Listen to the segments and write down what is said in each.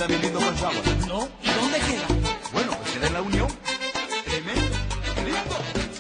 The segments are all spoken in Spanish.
queda bien lindo con agua. No, ¿y dónde queda? Bueno, pues queda en la Unión. Tremendo. Lindo.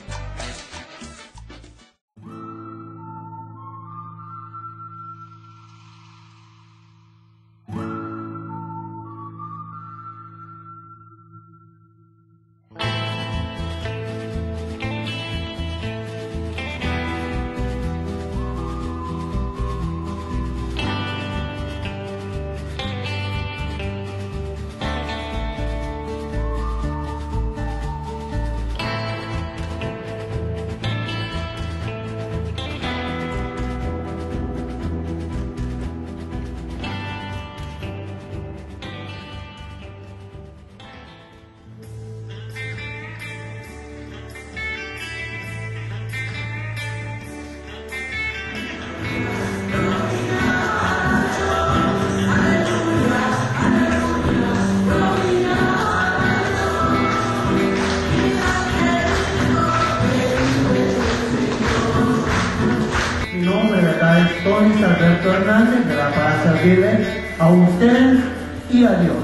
Mi nombre de acá es Tony Alberto Hernández, de la para servirle a ustedes y a Dios.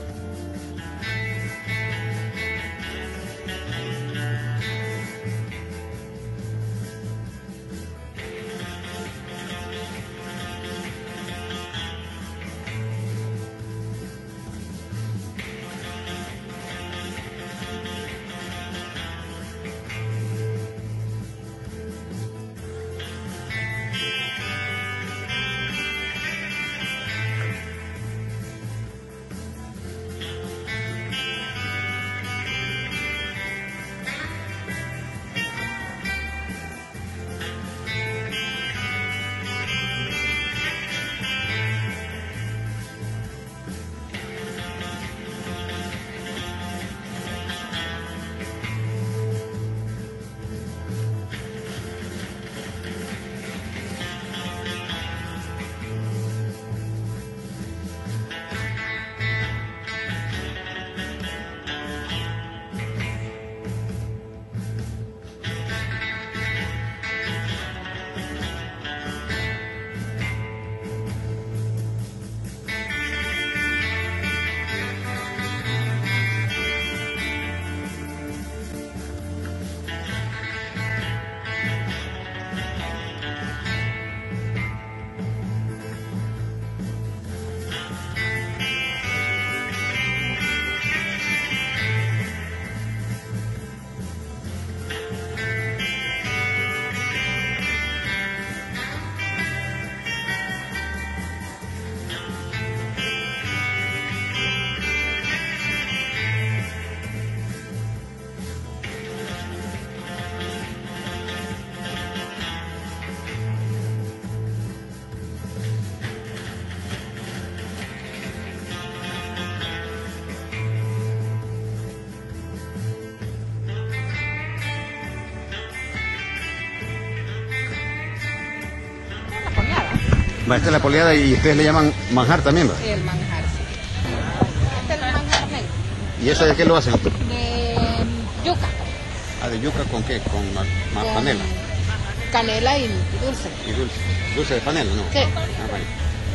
Va, esta es la poleada y ustedes le llaman manjar también, ¿va? Sí, el manjar, sí. Este es el manjar negro. ¿Y eso de qué lo hacen? De yuca. Ah, ¿de yuca con qué? ¿Con Con panela? Canela y dulce. ¿Y dulce? ¿Dulce de panela, no? Sí. Ah, vale.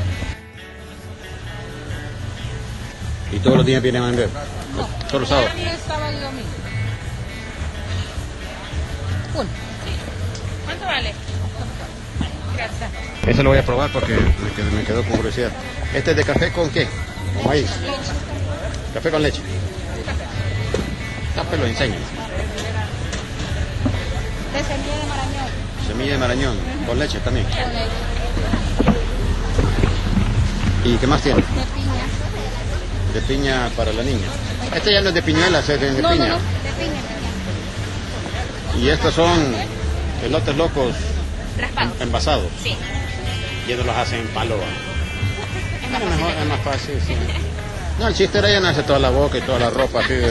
¿Y todos los días vienen a vender? No. ¿Solo sábado? Viernes, sábado y domingo. Uno. ¿Cuánto vale? Gracias. Eso lo voy a probar porque me quedó con curiosidad. ¿Este es de café con qué? ¿Con maíz? ¿Café con leche? Pues lo enseñan. De semilla de marañón. Semilla de marañón, con leche también. Con leche. ¿Y qué más tiene? De piña. De piña para la niña. Este ya no es de piñuelas, es de No, piña. no, no. De piña, piña. Y estos son elotes locos Raspados. envasados. Sí. Y ellos los hacen en palo. Es más Mejor, fácil. es más fácil, sí. No, el chiste era llenarse toda la boca y toda la ropa así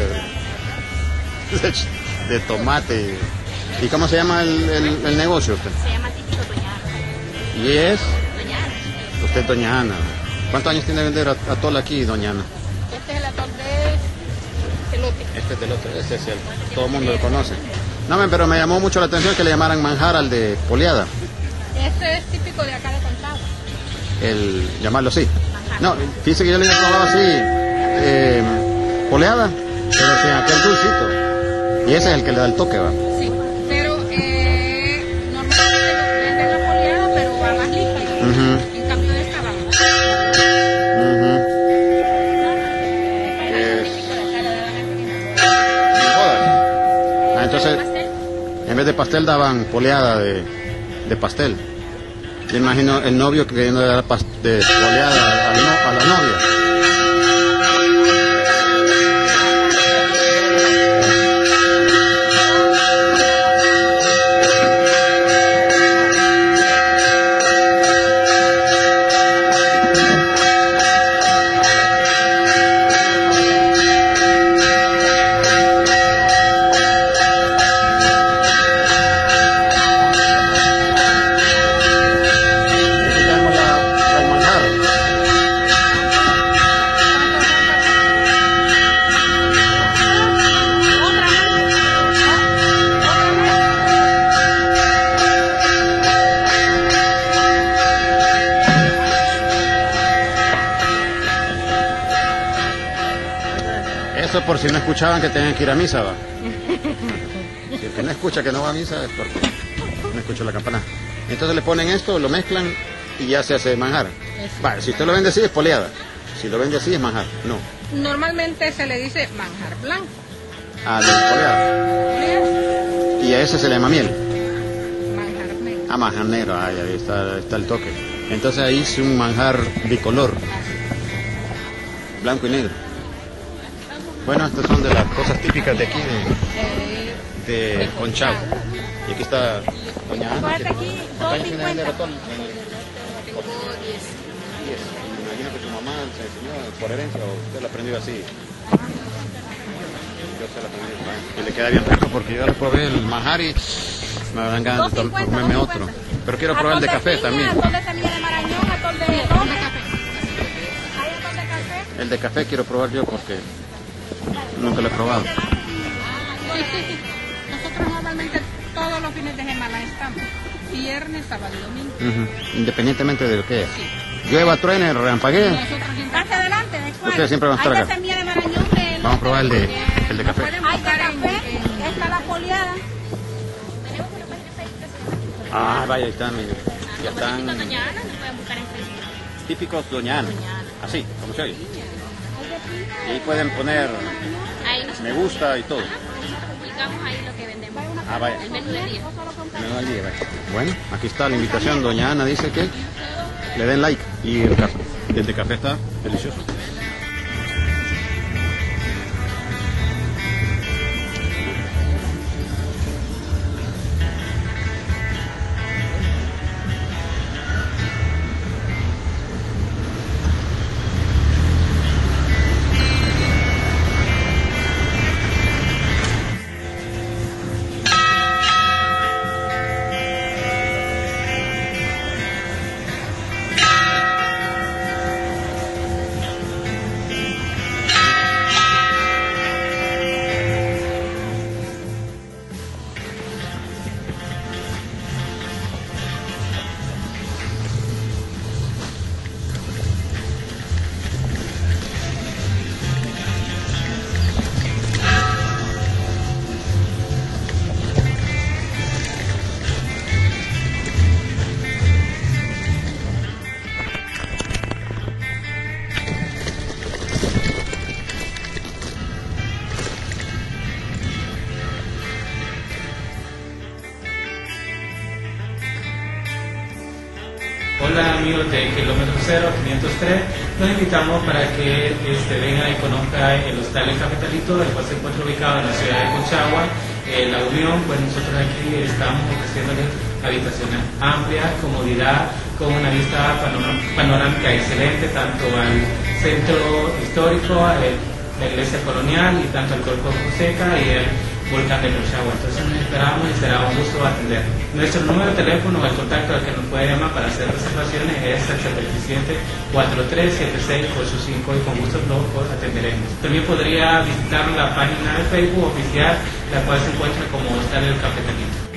de tomate. ¿Y cómo se llama el negocio usted? Se llama típico Doña Ana. Y es, Doña Ana. usted es doña Ana. ¿Cuántos años tiene de vender atol aquí, doña Ana? Este es el atol de elote. Este es del otro, este es el, todo el mundo lo conoce. No, pero me llamó mucho la atención que le llamaran manjar al de poleada. Este es típico de acá de Contado. El llamarlo así. No, fíjese que yo le he probado así poleada, pero sin aquel dulcito. Y ese es el que le da el toque, ¿va? Sí, pero normalmente venden la poleada, pero va más líquida. En cambio de esta va más. Entonces, en vez de pastel daban poleada de pastel. Yo imagino el novio queriendo dar de poleada a la novia. Eso por si no escuchaban que tenían que ir a misa, va. Si el que no escucha que no va a misa es porque no escuchó la campana. Entonces le ponen esto, lo mezclan y ya se hace manjar. Vale, si usted lo vende así es poleada. Si lo vende así es manjar. No. Normalmente se le dice manjar blanco. Ah, de poleada. Y a ese se le llama miel. Manjar negro. Ah, manjar negro. Ah, ahí está el toque. Entonces ahí es un manjar bicolor. Blanco y negro. Bueno, estas son de las cosas típicas de aquí, de Conchagua. Y aquí está doña Ana. Acuérdate aquí, 2.50. Tengo 10. Imagino que su mamá se enseñó por herencia o usted la aprendió así. Yo se la aprendí. Y le queda bien rico porque yo le probé el manjar y me dan ganas de comerme otro. Pero quiero probar el de café también. Atol de semilla de marañón, atol de café. ¿Hay atol de café? El de café quiero probar yo porque nunca lo he probado. Sí. Nosotros normalmente todos los fines de semana estamos. Viernes, sábado y domingo. Independientemente de lo que es. Sí. Llueva, truene, relampaguee. Nosotros siempre hacia adelante, ¿de cuál? Ustedes siempre van a estar Hay acá. de semilla de marañón. Vamos a probar el de café. Hay de café, está la poleada. Ah, vaya, ahí están. Ya están Doña Ana, nos pueden buscar en Facebook. típicos doña Ana. Así, como se oye. Y ahí pueden poner Ahí nosotros me gusta y todo. publicamos ahí lo que vendemos. Ah, vaya. El menú del día. Me da el día, vaya. Bueno, aquí está la invitación. Doña Ana dice que le den like. Y el de café está delicioso. Hola amigos de Kilómetro Cero 503, los invitamos para que vengan y conozcan el hostal El Cafetalito, el cual se encuentra ubicado en la ciudad de Conchagua, La Unión. Pues nosotros aquí estamos ofreciéndoles habitaciones amplias, comodidad, con una vista panorámica excelente, tanto al centro histórico, la iglesia colonial y tanto el Golfo de Fonseca y el volcán de Conchagua. Entonces nos esperamos y será un gusto atender. Nuestro número de teléfono o el contacto al que nos puede llamar para hacer reservaciones es el 77-4376-85 y con gusto los atenderemos. También podría visitar la página de Facebook oficial, la cual se encuentra como Hostal El Cafetalito.